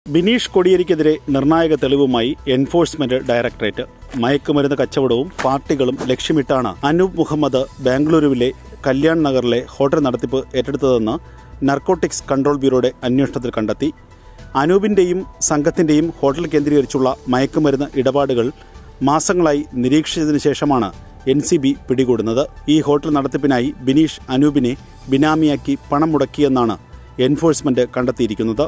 ബിനീഷ് കൊടിയേരിക്കെതിരെ നിർണായക തെളിവുമായി enforcement directorate. മയക്കുമരുന്ന് കച്ചവടവും പാർട്ടികളും ലക്ഷ്യമിട്ടാണ് അനൂപ് മുഹമ്മദ് ബാംഗ്ലൂരുവിലെ കല്യാൺ നഗറിലെ ഹോട്ടൽ നടത്തിപ്പ് ഏറ്റെടുത്തതെന്ന് നർക്കോട്ടിക്സ് കൺട്രോൾ ബ്യൂറോയുടെ അന്വേഷണത്തിൽ കണ്ടെത്തി. അനൂപിന്റെയും സംഘത്തിന്റെയും ഹോട്ടൽ കേന്ദ്രീകരിച്ചുള്ള മയക്കുമരുന്ന് ഇടപാടുകൾ മാസങ്ങളായി നിരീക്ഷിച്ചതിനു ശേഷമാണ് NCB പിടികൂടുന്നത്. ഈ ഹോട്ടൽ നടത്തിപ്പിനായി ബിനീഷ് അനൂപിനെ ബിനാമിയാക്കി പണം മുടക്കിയെന്നാണ് എൻഫോഴ്സ്മെന്റ് കണ്ടെത്തിയിരിക്കുന്നത്.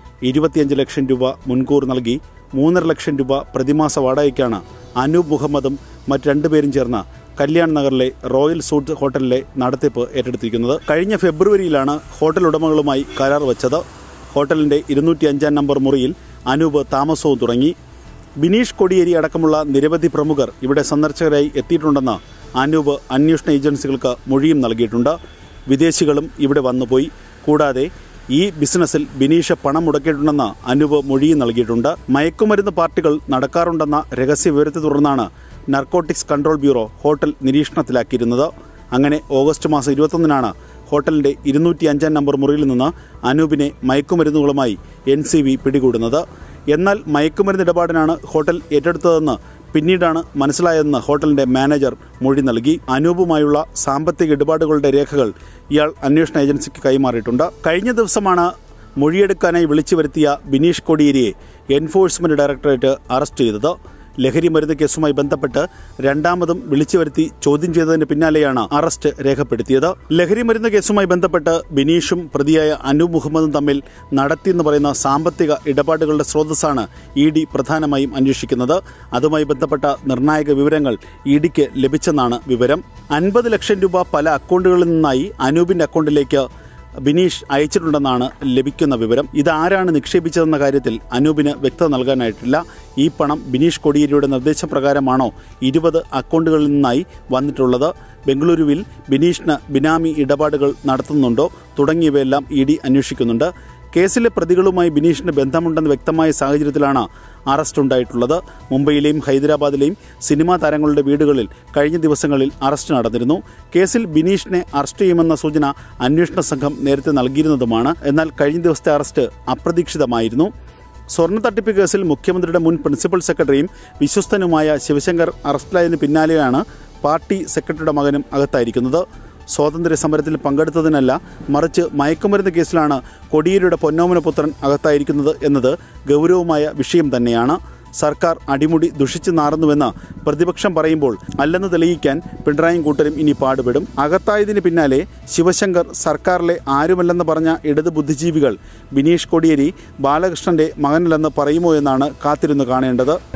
25 ലക്ഷം രൂപ മുൻകൂർ നൽകി 3.5 ലക്ഷം രൂപ പ്രതിമാസ വാടകയ്ക്കാണ് അനൂപ് മുഹമ്മദും മറ്റ് 2 പേരും ചേർന്ന് കല്യാൺ നഗറിലെ റോയൽ സൂട്ട് ഹോട്ടലിലെ നടത്തിപ്പ് ഏറ്റെടുത്തിരിക്കുന്നത്. കഴിഞ്ഞ ഫെബ്രുവരിയിലാണ് ഹോട്ടൽ ഉടമകളുമായി കരാർ വച്ചത്. ഹോട്ടലിന്റെ 205 നമ്പർ മുറിയിൽ അനൂപ് താമസവും തുടങ്ങി. ബിനീഷ് കൊടിയേരി അടക്കമുള്ള നിരവധി പ്രമുഖർ ഇവിടെ സന്ദർശകരായി എത്തിയിട്ടുണ്ടെന്ന് അനൂപ് അന്വേഷണ ഏജൻസികൾക്ക് മൊഴിയും നൽകിയിട്ടുണ്ട്. വിദേശികളും ഇവിടെ വന്നുപോയി. കൂടാതെ ഈ ബിസിനസ്സിൽ ബിനീഷ് പണം മുടക്കിയിട്ടുണ്ടെന്ന് അനൂപ് മൊഴിയും നൽകിയിട്ടുണ്ട്. മയക്കുമരുന്ന് പാർട്ടികൾ നടക്കാറുണ്ടെന്ന രഹസ്യ വിവരത്തെ തുടർന്നാണ് നർക്കോട്ടിക്സ് കൺട്രോൾ ബ്യൂറോ ഹോട്ടൽ നിരീക്ഷണത്തിലാക്കിയിരുന്നത്. അങ്ങനെ ഓഗസ്റ്റ് മാസം 21-നാണ് ഹോട്ടലിന്റെ 205 നമ്പർ മുറിയിൽ നിന്ന് അനൂപിനെ മയക്കുമരുന്നുകളുമായി NCB പിടികൂടുന്നത്. എന്നാൽ മയക്കുമരുന്ന് ഇടപാടിനാണ് ഹോട്ടൽ ഏറ്റെടുത്തതെന്ന് പിന്നീടാണ് മനസ്സിലായതെന്ന് ഹോട്ടലിന്റെ മാനേജർ മൊഴി നൽകി. അനൂപുമായുള്ള സാമ്പത്തിക ഇടപാടുകളുടെ രേഖകൾ ഇയാൾ അന്വേഷണ ഏജൻസിക്ക് കൈമാറിയിട്ടുണ്ട്. കഴിഞ്ഞ ദിവസമാണ് മൊഴിയെടുക്കാനായി വിളിച്ചു വരുത്തിയ ബിനീഷ് കൊടിയേരിയെ എൻഫോഴ്സ്മെന്റ് ഡയറക്ടറേറ്റ് അറസ്റ്റ് ചെയ്തത്. ലഹരി മരുന്ന് കേസുമായി ബന്ധപ്പെട്ട് രണ്ടാമതും വിളിച്ചു വരുത്തി ചോദ്യം ചെയ്തതിന് പിന്നാലെയാണ് അറസ്റ്റ് രേഖപ്പെടുത്തിയത്. ലഹരി മരുന്ന് കേസുമായി ബന്ധപ്പെട്ട് ബിനീഷും പ്രതിയായ അനൂപ് മുഹമ്മദും തമ്മിൽ നടത്തിയെന്ന് പറയുന്ന സാമ്പത്തിക ഇടപാടുകളുടെ സ്രോതസ്സാണ് ED പ്രധാനമായും അന്വേഷിക്കുന്നത്. അതുമായി ബന്ധപ്പെട്ട നിർണായക വിവരങ്ങൾ EDക്ക് ലഭിച്ചെന്നാണ് വിവരം. 50 ലക്ഷം രൂപ പല അക്കൗണ്ടുകളിൽ നിന്നായി അനൂപിന്റെ അക്കൗണ്ടിലേക്ക് ബിനീഷ് അയച്ചിട്ടുണ്ടെന്നാണ് ലഭിക്കുന്ന വിവരം. ഇതാരാണ് നിക്ഷേപിച്ചതെന്ന കാര്യത്തിൽ അനൂപിന് വ്യക്തത നൽകാനായിട്ടില്ല. ഈ പണം ബിനീഷ് കൊടിയേരിയുടെ നിർദ്ദേശപ്രകാരമാണോ 20 അക്കൗണ്ടുകളിൽ നിന്നായി വന്നിട്ടുള്ളത്? ബംഗളൂരുവിൽ ബിനീഷിന് ബിനാമി ഇടപാടുകൾ നടത്തുന്നുണ്ടോ തുടങ്ങിയവയെല്ലാം ED അന്വേഷിക്കുന്നുണ്ട്. കേസിലെ പ്രതികളുമായി ബിനീഷിന് ബന്ധമുണ്ടെന്ന് വ്യക്തമായ സാഹചര്യത്തിലാണ് അറസ്റ്റ് ഉണ്ടായിട്ടുള്ളത്. മുംബൈയിലെയും ഹൈദരാബാദിലെയും സിനിമാ താരങ്ങളുടെ വീടുകളിൽ കഴിഞ്ഞ ദിവസങ്ങളിൽ അറസ്റ്റ് നടന്നിരുന്നു. കേസിൽ ബിനീഷിനെ അറസ്റ്റ് ചെയ്യുമെന്ന സൂചന അന്വേഷണ സംഘം നേരത്തെ നൽകിയിരുന്നതുമാണ്. എന്നാൽ കഴിഞ്ഞ ദിവസത്തെ അറസ്റ്റ് അപ്രതീക്ഷിതമായിരുന്നു. സ്വർണ്ണ തട്ടിപ്പ് കേസിൽ മുഖ്യമന്ത്രിയുടെ മുൻ പ്രിൻസിപ്പൽ സെക്രട്ടറിയും വിശ്വസ്തനുമായ ശിവശങ്കർ അറസ്റ്റിലായതിനു പിന്നാലെയാണ് പാർട്ടി സെക്രട്ടറിയുടെ മകനും അകത്തായിരിക്കുന്നത്. സ്വാതന്ത്ര്യ സമരത്തിൽ പങ്കെടുത്തതിനല്ല, മറിച്ച് മയക്കുമരുന്ന് കേസിലാണ് കൊടിയേരിയുടെ പൊന്നോമന പുത്രൻ അകത്തായിരിക്കുന്നത് എന്നത് ഗൗരവമായ വിഷയം തന്നെയാണ്. സർക്കാർ അടിമുടി ദുഷിച്ചു നാറുന്നുവെന്ന് പ്രതിപക്ഷം പറയുമ്പോൾ അല്ലെന്ന് തെളിയിക്കാൻ പിണറായിയും കൂട്ടരും ഇനി പാടുപെടും. അകത്തായതിന് പിന്നാലെ ശിവശങ്കർ സർക്കാരിലെ ആരുമല്ലെന്ന് പറഞ്ഞ ഇടത് ബുദ്ധിജീവികൾ ബിനീഷ് കൊടിയേരി ബാലകൃഷ്ണന്റെ മകനല്ലെന്ന് പറയുമോ എന്നാണ് കാത്തിരുന്ന് കാണേണ്ടത്.